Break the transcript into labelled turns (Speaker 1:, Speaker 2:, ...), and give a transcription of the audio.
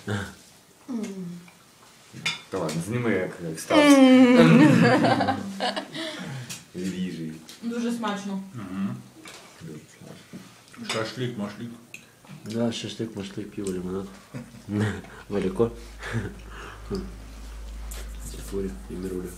Speaker 1: Та ладно, зніми, як став. Від їжі.
Speaker 2: Дуже смачно.
Speaker 3: Шашлик, машлик.
Speaker 4: Да, шашлык, машлык, пиво, лимонад. Валико. Фури и Мируля.